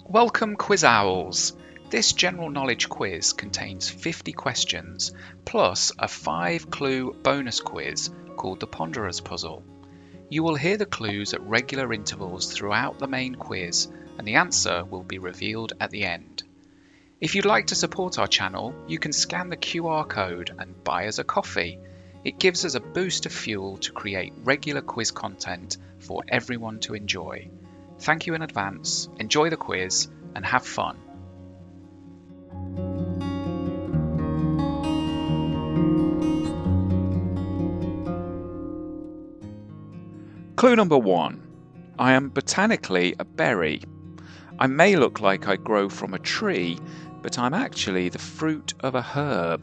Welcome Quiz Owls! This general knowledge quiz contains 50 questions plus a 5-clue bonus quiz called the Ponderous Puzzle. You will hear the clues at regular intervals throughout the main quiz and the answer will be revealed at the end. If you'd like to support our channel, you can scan the QR code and buy us a coffee. It gives us a boost of fuel to create regular quiz content for everyone to enjoy. Thank you in advance, enjoy the quiz and have fun. Clue number 1. I am botanically a berry. I may look like I grow from a tree, but I'm actually the fruit of a herb.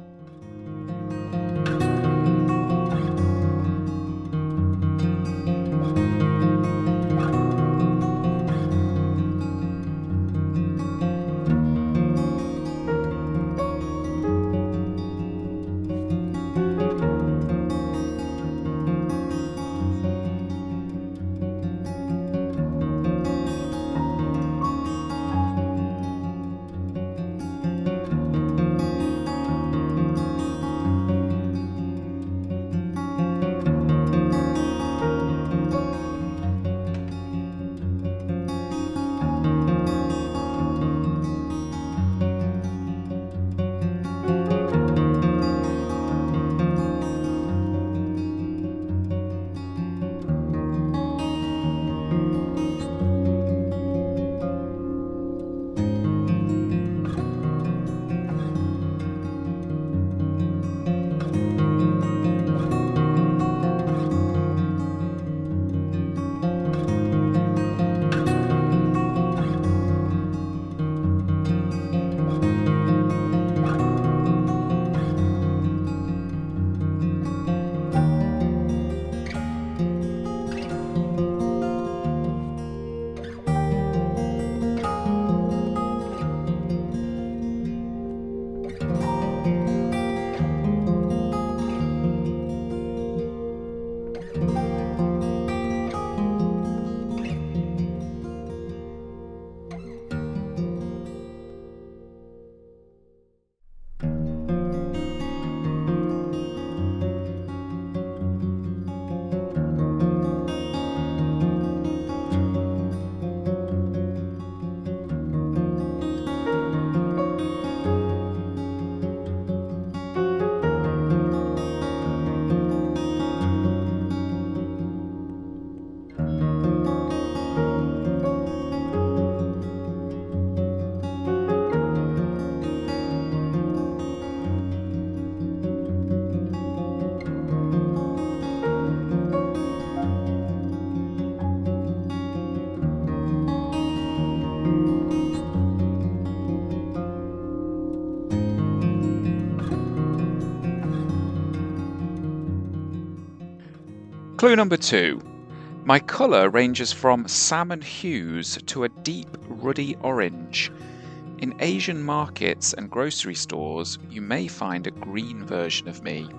Clue number 2. My colour ranges from salmon hues to a deep ruddy orange. In Asian markets and grocery stores, you may find a green version of me.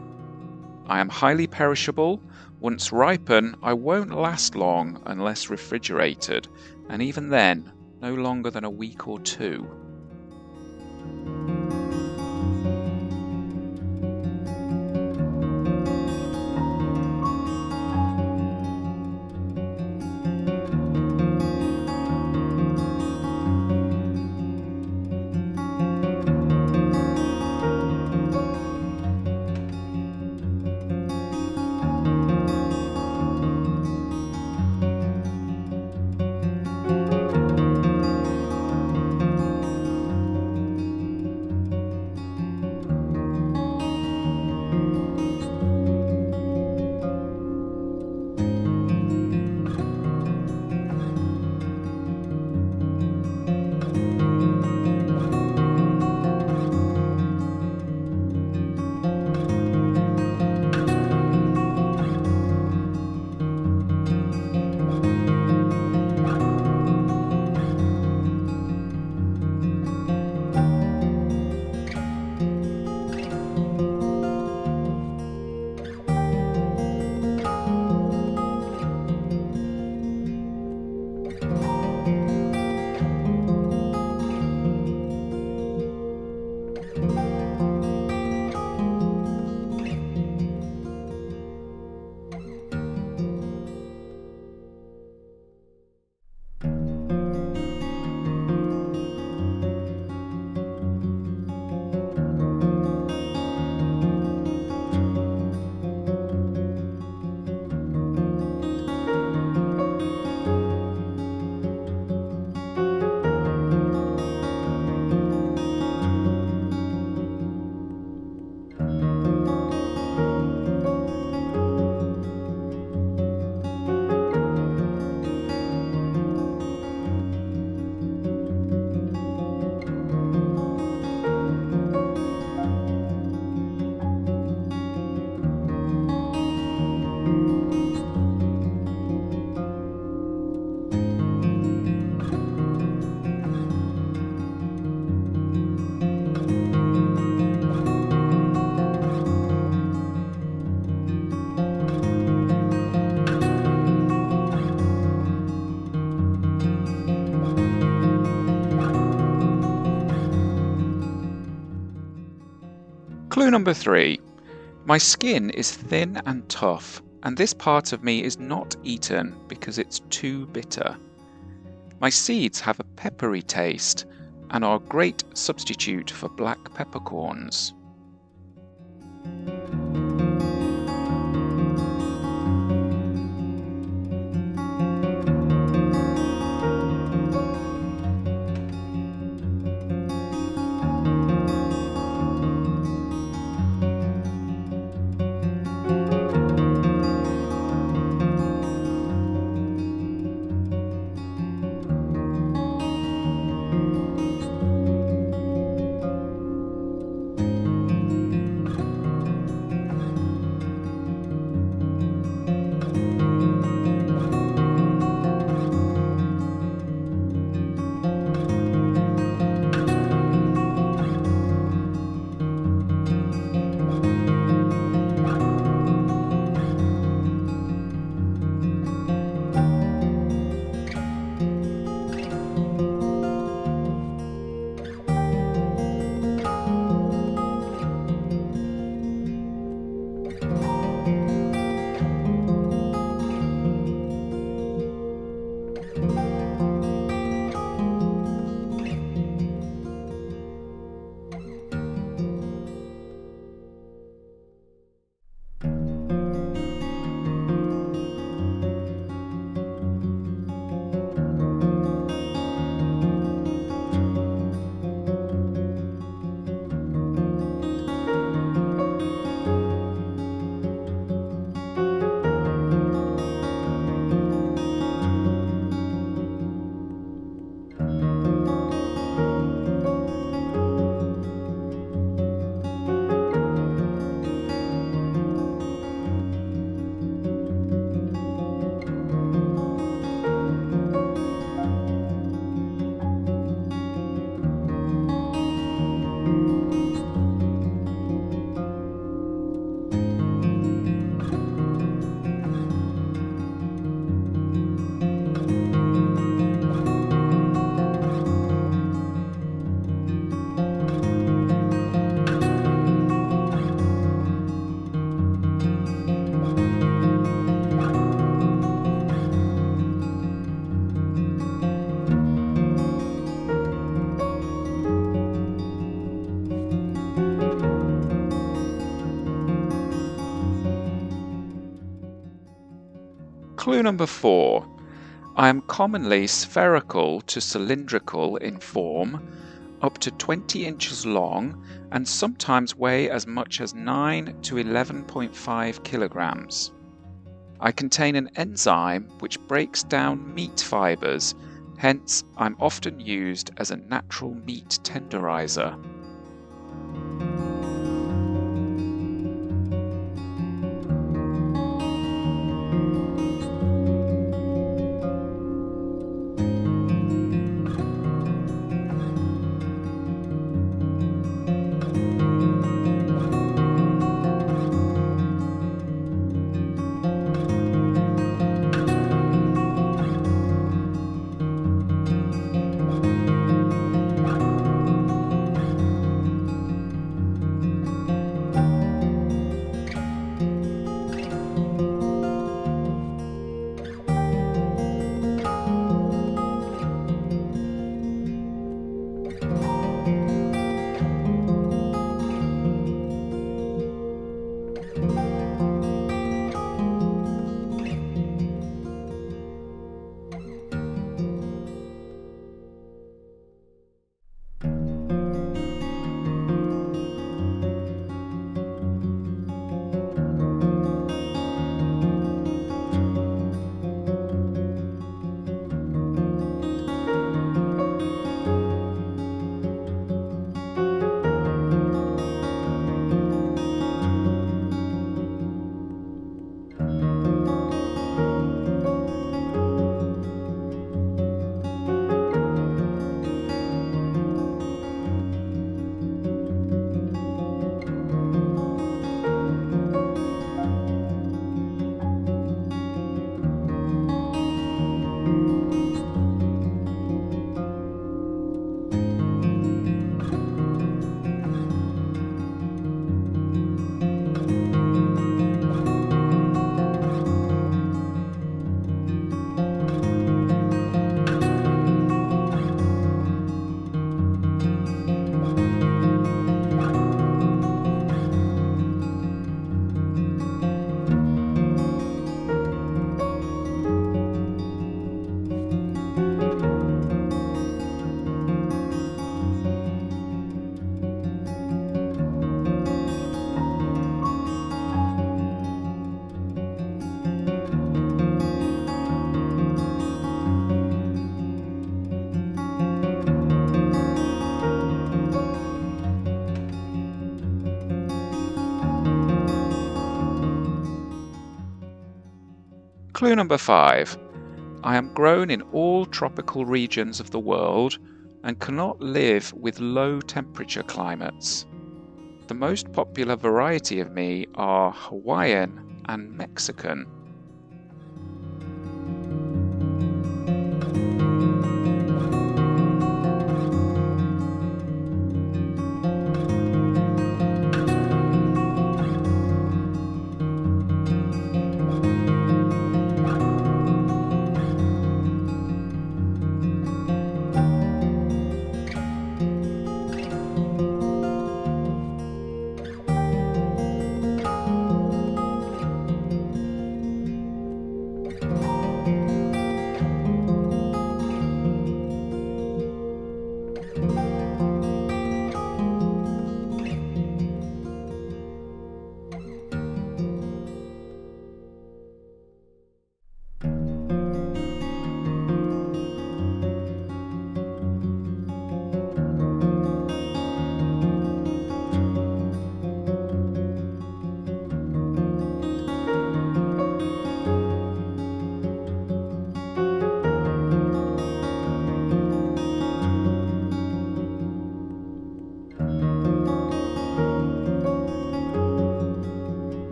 I am highly perishable. Once ripen, I won't last long unless refrigerated, and even then, no longer than a week or 2. Clue number 3. My skin is thin and tough, and this part of me is not eaten because it's too bitter. My seeds have a peppery taste and are a great substitute for black peppercorns. Clue number 4. I am commonly spherical to cylindrical in form, up to 20 inches long, and sometimes weigh as much as 9 to 11.5 kilograms. I contain an enzyme which breaks down meat fibers, hence I'm often used as a natural meat tenderizer. Clue number 5. I am grown in all tropical regions of the world and cannot live with low temperature climates. The most popular variety of me are Hawaiian and Mexican.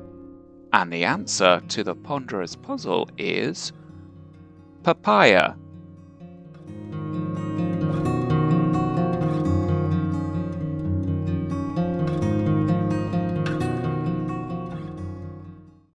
And the answer to the ponderous puzzle is papaya.